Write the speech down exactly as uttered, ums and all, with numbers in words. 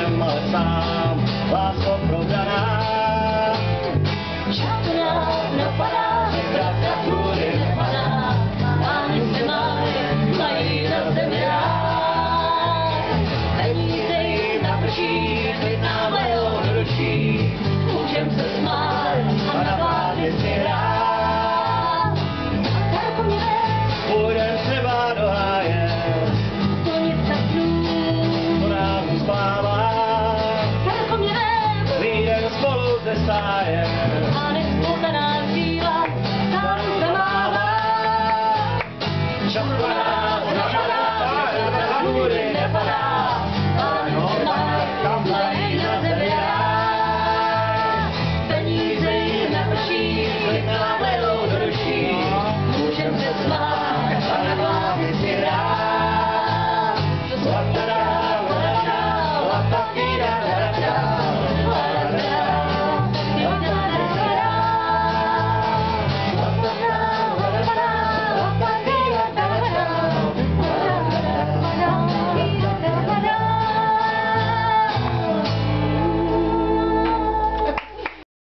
jsem ale sám, lásko prodaná. Často nás napadá, že pravda tvůry nepadá, ani se mají, mají na zemi rád. Peníze jim naprší, klid nám lejou do duší, můžem se smát a na vládě si hrát. A tak mě Půjdem třeba do háje, splnit se snů, to nám uspává. tak mě Vyjdem spolu ze stáje, a nespoutaná síla, tam se mává. často nás napadá, že pravda tvůry